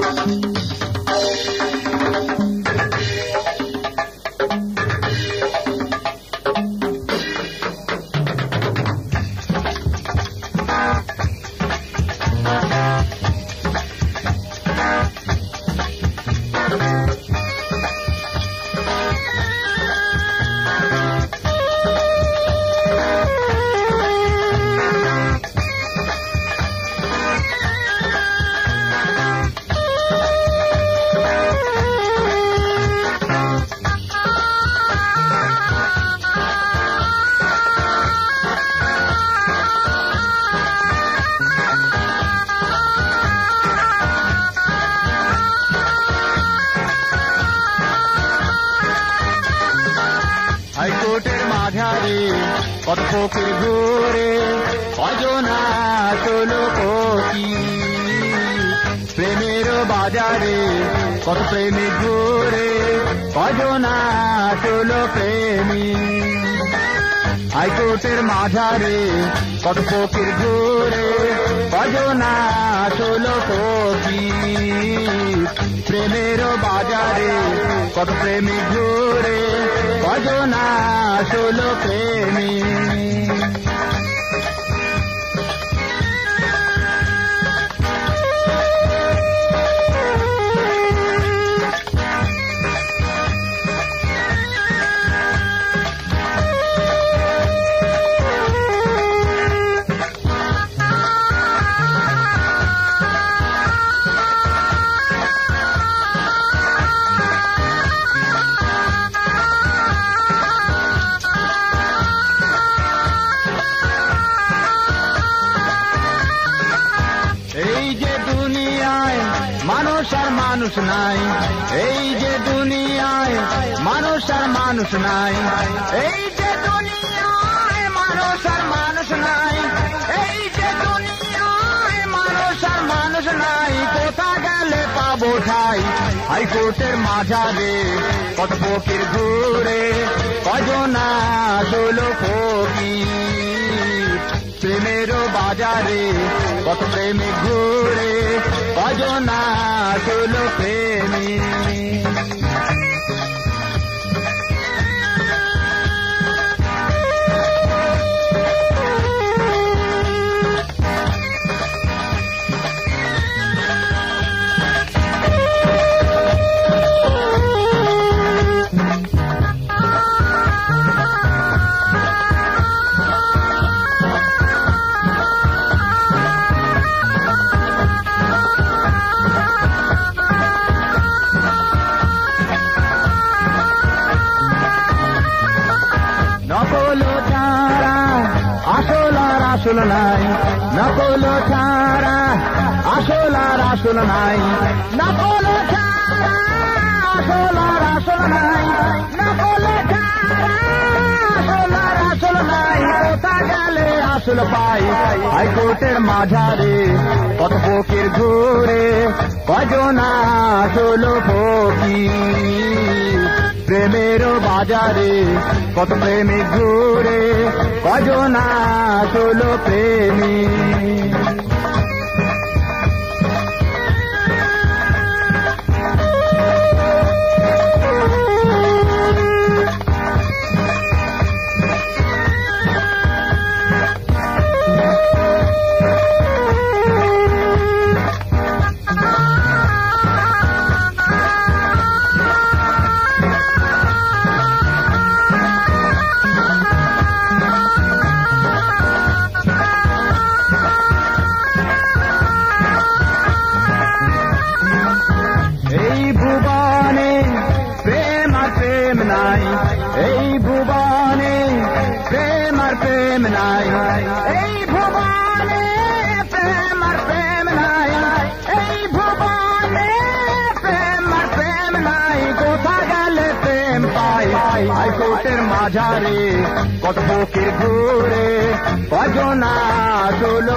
হাইকোর্টের মাঝারে কত ফকির ঘুরে অজনা ষোলো কোটি, প্রেমেরও বাজারে কত প্রেমিক ঘুরে অজনা ষোলো প্রেমী। হাইকোর্টের মাঝারে কত ফকির ঘুরে অজনা ষোলো কোটি, প্রেমেরও বাজারে কত প্রেমিক ঘুরে অজনা ষোলো প্রেমী। এই যে দুনিয়ায় মানুষ আর মানুষ নাই, এই যে দুনিয়ায় মানুষ আর মানুষ নাই, এই যে দুনিয়ায় মানুষ আর মানুষ নাই, এই যে দুনিয়ায় মানুষ আর মানুষ নাই, কোথা গেলে পাবো ঠাই। হাইকোর্টের মাঝারে কত ফকির ঘুরে অজনা ষোলো ফকির, প্রেমেরও বাজারে কত প্রেমিক ঘুরে অজনা ষোলো প্রেমী। নকল ছাড়া আসল আর আসল নাই, নকল ছাড়া আসল আর আসল নাই, নকল ছাড়া আসল আর আসল নাই, নকল ছাড়া আসল আর আসল নাই, কোথা গেলে আসল পাই। হাইকোর্টের মাঝারে কত ফকির ঘুরে অজনা ষোলো ফকির, প্রেমেরও বাজারে কত প্রেমিক ঘুরে অজনা ষোলো প্রেমী। এই ভুবনে প্রেম আর প্রেম নাই, এই ভুবনে প্রেম আর প্রেম নাই, এই ভুবনে প্রেম আর প্রেম নাই, এই ভুবনে প্রেম আর প্রেম নাই, কোথা গেলে প্রেম পাই। হাইকোর্টের মাঝারে কত ফকির ঘুরে অজনা ষোলো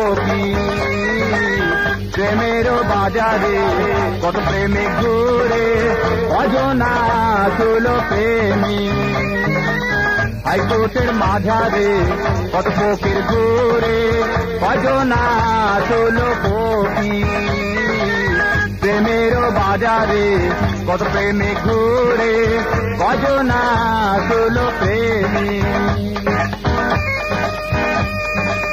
ফকির, প্রেমেরও বাজারে কত প্রেমিক ঘুরে অজনা ষোলো প্রেমী। হাইকোর্টের মাঝারে কত ফকির ঘুরে অজনা ষোলো ফকির, প্রেমেরও বাজারে কত প্রেমে ঘুরে কজনা তুলো প্রেমী।